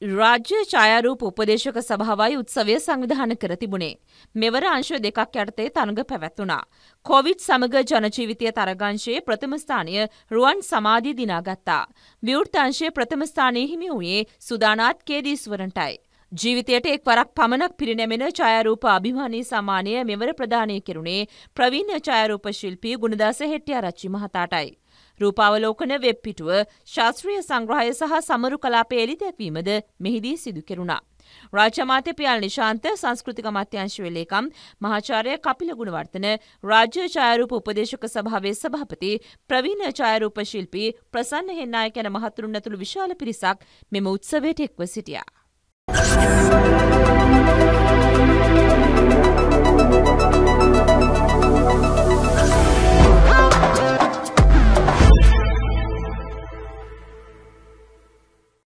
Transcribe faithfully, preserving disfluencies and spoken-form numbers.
රාජ්‍ය ඡායාරූප උපදේශක සභාවයි උත්සවය සංවිධානය කර තිබුණේ. මෙවර අංශ දෙකක් යටතේ තරඟ පැවැත්වුණා. කොවිඩ් සමග ජනජීවිතය තරගංශයේ ප්‍රථම ස්ථානය රුවන් සමාධිය දිනාගත්තා. විවෘත අංශයේ ප්‍රථම ස්ථානය හිමි වූයේ සුදානාත් කේදීස්වරන්ටයි. ජීවිතයට එක් වරක් පමණක් පිරිනැමෙන ඡායාරූප අභිමානී සම්මානය මෙවර ප්‍රදානය කෙරුණේ ප්‍රවීණ ඡායාරූප ශිල්පී ගුණදාස හෙට්ටිආරච්චි මහතාටයි. රූපාවලෝකන වෙබ් පිටුව ශාස්ත්‍රීය සංග්‍රහය සහ සමරු කලාපයේ එළි දැක්වීමද මෙහිදී සිදු කෙරුණා. රාජ්‍ය අමාත්‍ය පියල් නිශාන්ත, සංස්කෘතික අමාත්‍යාංශයේ ලේකම් මහාචාර්ය කපිල ගුණවර්ධන, රාජ්‍ය ඡායාරූප උපදේශක සභාවේ සභාපති, ප්‍රවීණ ඡායාරූප ශිල්පී ප්‍රසන්න හෙන්නායක යන මහතුරුන් ඇතුළු විශාල පිරිසක් මෙම උත්සවයට එක්ව සිටියා.